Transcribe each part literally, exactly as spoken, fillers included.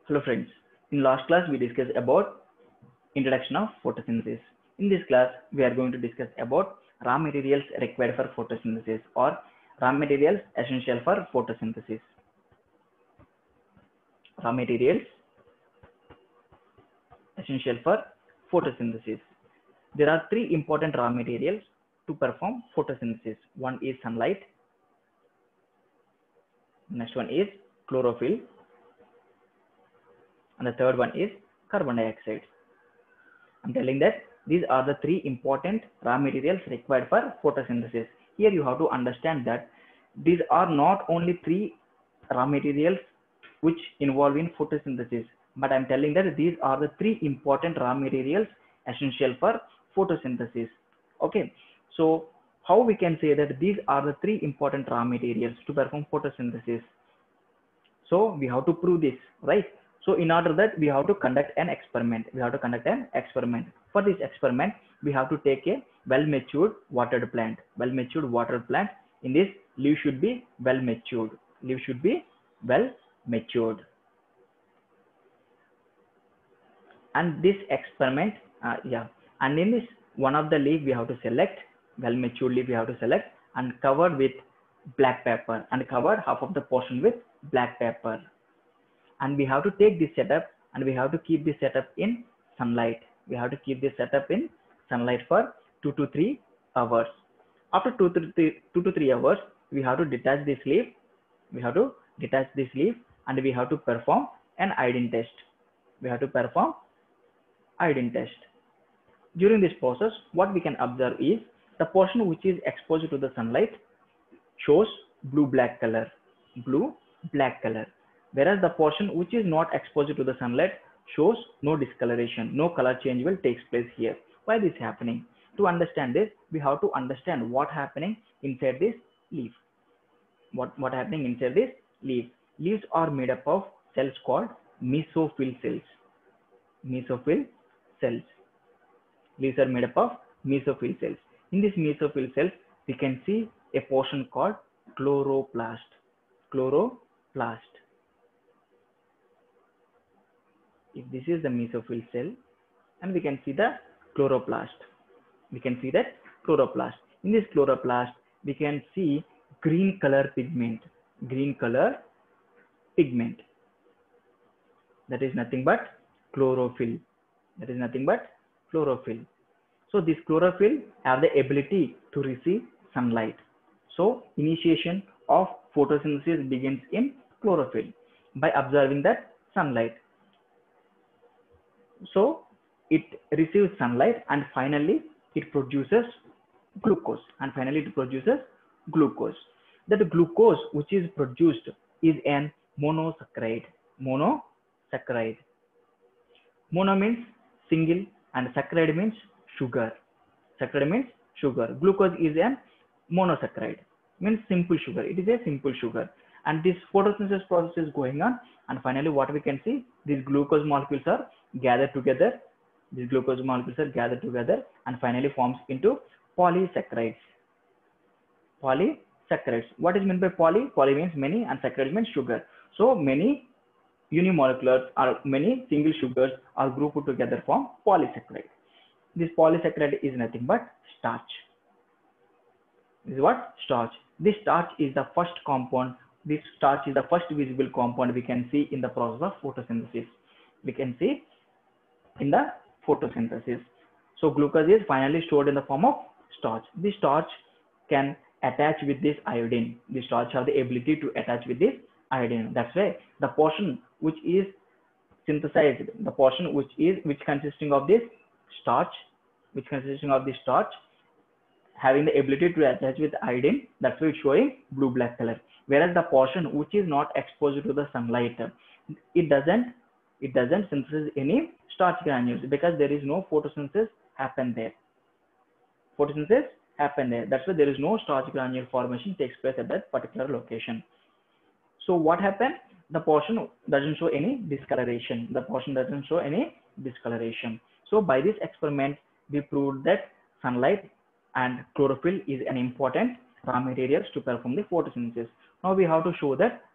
Hello friends, in last class we discussed about introduction of photosynthesis. In this class we are going to discuss about raw materials required for photosynthesis or raw materials essential for photosynthesis. Raw materials essential for photosynthesis. There are three important raw materials to perform photosynthesis. One is sunlight, next one is chlorophyll, and the third one is carbon dioxide. I'm telling that these are the three important raw materials required for photosynthesis. Here you have to understand that these are not only three raw materials which involve in photosynthesis, but I'm telling that these are the three important raw materials essential for photosynthesis. Okay, so how we can say that these are the three important raw materials to perform photosynthesis? So we have to prove this, right? So in order that we have to conduct an experiment, we have to conduct an experiment. For this experiment, we have to take a well-matured watered plant. Well-matured watered plant. In this, leaf should be well-matured. Leaf should be well-matured. And this experiment, uh, yeah. And in this, one of the leaf we have to select, well-matured leaf we have to select, and covered with black pepper, and covered half of the portion with black pepper. And we have to take this setup and we have to keep this setup in sunlight. We have to keep this setup in sunlight for two to three hours. After two to three, two to three hours, we have to detach this leaf. We have to detach this leaf and we have to perform an iodine test. We have to perform iodine test. During this process, what we can observe is the portion which is exposed to the sunlight shows blue-black color. Blue-black color. Whereas the portion which is not exposed to the sunlight shows no discoloration, no color change will take place here. Why this happening? To understand this, we have to understand what happening inside this leaf. What what happening inside this leaf? Leaves are made up of cells called mesophyll cells. Mesophyll cells. Leaves are made up of mesophyll cells. In this mesophyll cells, we can see a portion called chloroplast. Chloroplast. If this is the mesophyll cell, and we can see the chloroplast. We can see that chloroplast. In this chloroplast, we can see green color pigment. Green color pigment. That is nothing but chlorophyll. That is nothing but chlorophyll. So this chlorophyll have the ability to receive sunlight. So initiation of photosynthesis begins in chlorophyll by observing that sunlight. So it receives sunlight and finally it produces glucose and finally it produces glucose. That glucose which is produced is an monosaccharide. Monosaccharide. Mono means single and saccharide means sugar. Saccharide means sugar. Glucose is an monosaccharide, means simple sugar. It is a simple sugar. And this photosynthesis process is going on, and finally what we can see, these glucose molecules are gathered together. These glucose molecules are gathered together and finally forms into polysaccharides. Polysaccharides. What is meant by poly? Poly means many and saccharide means sugar. So many unimoleculars or many single sugars are grouped together form polysaccharide. This polysaccharide is nothing but starch. This is what? Starch. This starch is the first compound. This starch is the first visible compound we can see in the process of photosynthesis. We can see in the photosynthesis. So glucose is finally stored in the form of starch. This starch can attach with this iodine. This starch have the ability to attach with this iodine. That's why the portion which is synthesized, the portion which is which consisting of this starch, which consisting of this starch having the ability to attach with iodine, that's why it's showing blue-black color. Whereas the portion which is not exposed to the sunlight, it doesn't it doesn't synthesize any starch granules because there is no photosynthesis happen there. Photosynthesis happen there. That's why there is no starch granule formation takes place at that particular location. So what happened? The portion doesn't show any discoloration. The portion doesn't show any discoloration. So by this experiment, we proved that sunlight and chlorophyll is an important raw materials to perform the photosynthesis. Now we have to show that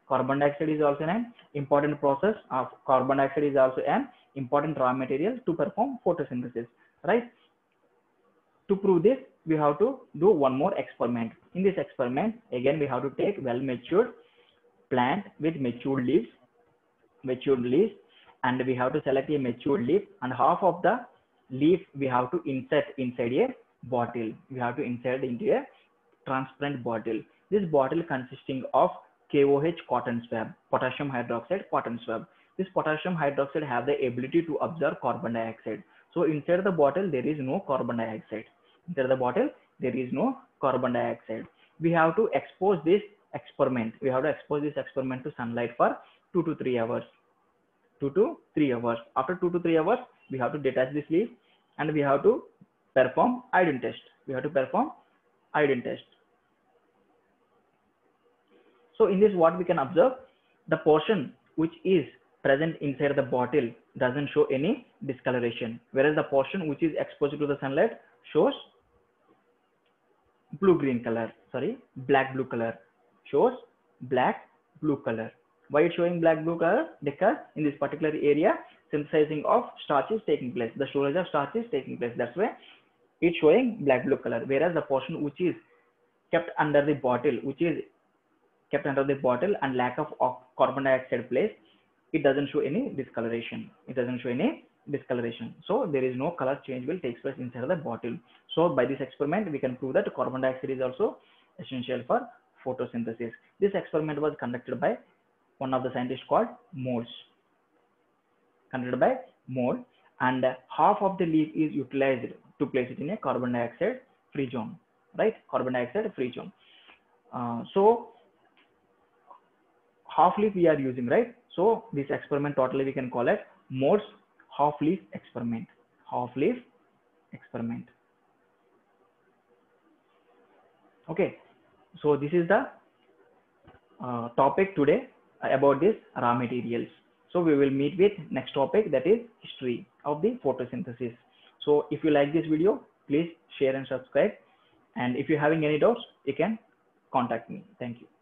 Carbon dioxide is also an important process of carbon dioxide is also an important raw material to perform photosynthesis, right? To prove this, we have to do one more experiment. In this experiment, again, we have to take well-matured plant with matured leaves, matured leaves, and we have to select a matured leaf, and half of the leaf we have to insert inside a bottle. We have to insert into a transparent bottle. This bottle consisting of K O H cotton swab, potassium hydroxide cotton swab. This potassium hydroxide have the ability to absorb carbon dioxide. So inside the bottle there is no carbon dioxide. Inside the bottle there is no carbon dioxide. We have to expose this experiment. We have to expose this experiment to sunlight for two to three hours. Two to three hours. After two to three hours, we have to detach this leaf and we have to perform iodine test. We have to perform iodine test. So in this, what we can observe, the portion which is present inside the bottle doesn't show any discoloration, whereas the portion which is exposed to the sunlight shows blue green color, sorry, black blue color, shows black blue color. Why it's showing black blue color? Because in this particular area, synthesizing of starch is taking place. The storage of starch is taking place. That's why it's showing black blue color. Whereas the portion which is kept under the bottle, which is kept under the bottle and lack of carbon dioxide place, it doesn't show any discoloration. It doesn't show any discoloration. So there is no color change will take place inside the bottle. So by this experiment, we can prove that carbon dioxide is also essential for photosynthesis. This experiment was conducted by one of the scientists called Morse. Conducted by Morse, and half of the leaf is utilized to place it in a carbon dioxide free zone, right? Carbon dioxide free zone. Uh, so half leaf we are using, right? So this experiment totally we can call it Morse half leaf experiment. Half leaf experiment. Okay, so this is the uh, topic today about this raw materials. So we will meet with next topic, that is history of the photosynthesis. So if you like this video, please share and subscribe. And if you're having any doubts, you can contact me. Thank you.